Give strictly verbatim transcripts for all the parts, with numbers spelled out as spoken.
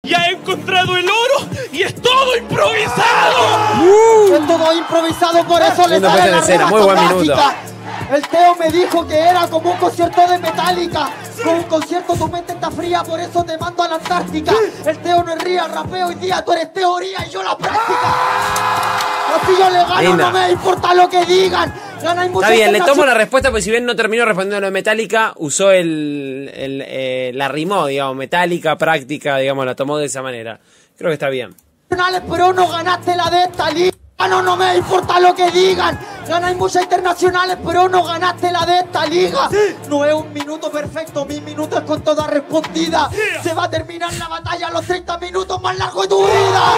Ya he encontrado el oro y es todo improvisado. Uh. Es todo improvisado, por eso le sale la escena. Muy buen minuto. El Teo me dijo que era como un concierto de Metallica. Con un concierto tu mente está fría, por eso te mando a la Antártica. El Teo no es real, rapeo hoy día, tú eres teoría y yo la práctica. Así yo le gano, Linda. No me importa lo que digan. Ganáis mucho. Está bien, le tomo la respuesta, porque si bien no terminó respondiendo lo de Metallica, usó el, el eh, la rimó, digamos, Metallica, práctica, digamos, la tomó de esa manera. Creo que está bien. Pero no ganaste la de esta liga. No, no me importa lo que digan. Ganáis muchas internacionales, pero no ganaste la de esta liga. Sí. No es un minuto perfecto, mi minuto es con toda respondida. Yeah. Se va a terminar la batalla a los treinta minutos más largos de tu vida.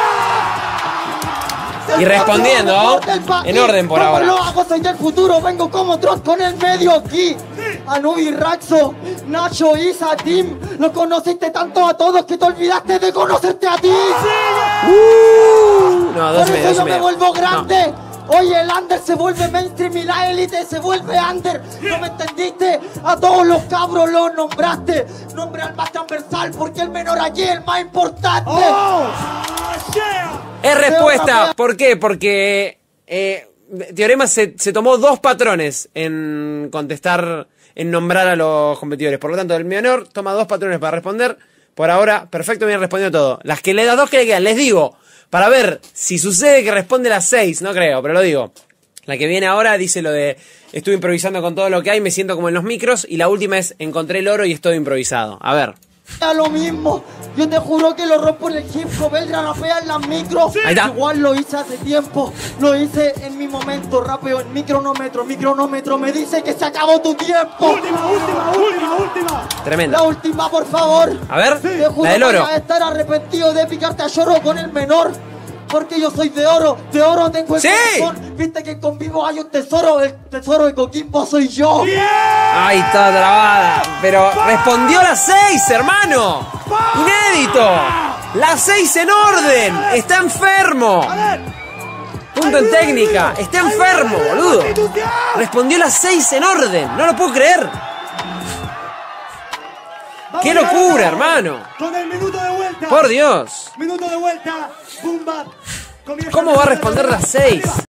Y respondiendo en orden por ahora. Lo hago, soy del futuro, vengo como Trot con el medio aquí. Anubi, Raxo, Nacho, Isa, Tim. Lo conociste tanto a todos que te olvidaste de conocerte a ti. Uh, no, dos Por medio, eso dos yo me medio. vuelvo grande. No. Oye, el under se vuelve mainstream y la élite se vuelve under. ¿No me entendiste? A todos los cabros los nombraste. Nombre al más transversal porque el menor allí es el más importante. Oh. Es respuesta. ¿Por qué? Porque eh, Teorema se, se tomó dos patrones en contestar, en nombrar a los competidores. Por lo tanto, el menor toma dos patrones para responder. Por ahora, perfecto, bien respondido todo. Las que le das dos que le quedan, les digo, para ver si sucede que responde las seis, no creo, pero lo digo. La que viene ahora dice lo de estuve improvisando con todo lo que hay, me siento como en los micros. Y la última es encontré el oro y estoy improvisado. A ver. A lo mismo, yo te juro que lo rompo en el hip hop, el rapea en las micros. Ahí está. Igual lo hice hace tiempo, lo hice en mi momento, rapeo en micronómetro, micronómetro me dice que se acabó tu tiempo. Última, última, última, última. Tremenda. La última, por favor. A ver, Te juro la del oro. que vas a estar arrepentido de picarte a lloro con el menor. Porque yo soy de oro, de oro tengo el ¡Sí! corazón. Viste que con vivo hay un tesoro, el tesoro de Coquimbo soy yo. Yeah. Ahí está trabada. Pero respondió las seis, hermano. Inédito. Las seis en orden. Está enfermo. Punto en técnica. Está enfermo, boludo. Respondió las seis en orden. No lo puedo creer. ¡Qué locura, hermano! Con el minuto de vuelta. Por Dios. Minuto de vuelta. Boom, bap. ¿Cómo va a responder las seis?